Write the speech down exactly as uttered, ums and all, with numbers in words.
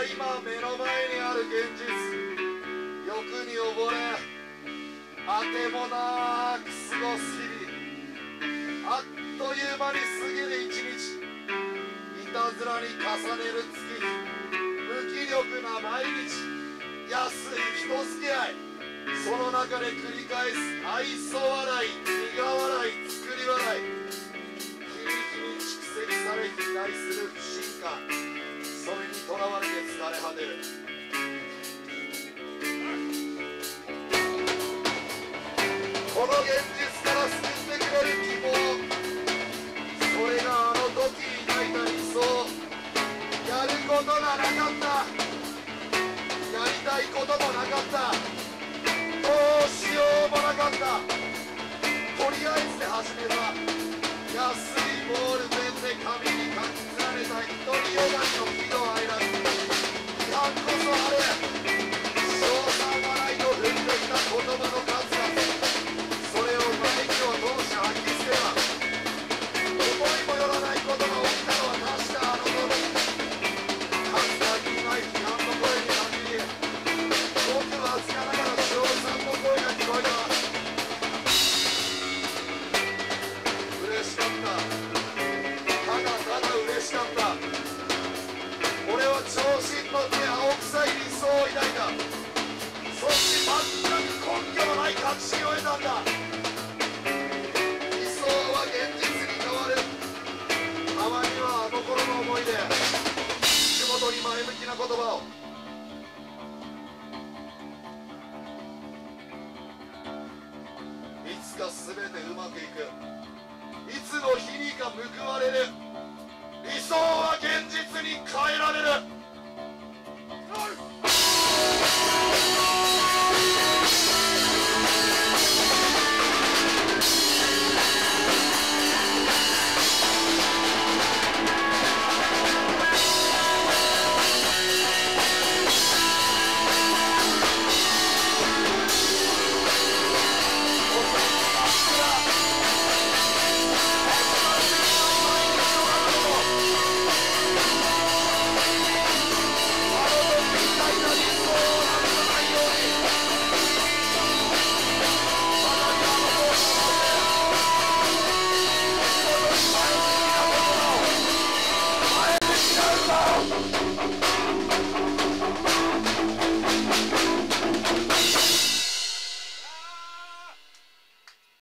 今目の前にある現実、欲に溺れあてもなく過ごす日々、あっという間に過ぎる一日、いたずらに重ねる月日、無気力な毎日、安い人付き合い、その中で繰り返す愛想笑い、苦笑い、作り笑い、日々に蓄積され肥大する不信感、それにとらわれて疲れ果てる。この現実から救ってくれる希望、それがあの時抱いた理想、やることがなかった、やりたいこともなかった、どうしようもなかった、とりあえずで始めた、安いボールペンで紙に書き連ねた独りよがりの喜怒哀楽、批判こそあれ、称賛笑いと踏んできた言葉の数々、それをマイクを通して吐き捨てば、思いもよらないことが起きたのは確かあの時、数限りない批判の声に限り、ごくわずかながら称賛の声が聞こえた。嬉しかった、ただただ嬉しかった。俺は調子に乗って青臭い理想を抱いた。そして全く根拠のない確信を得たんだ。理想は現実に変わる。たまにはあの頃の思い出、口元に前向きな言葉を。いつか全てうまくいく、いつの日にか報われる。理想は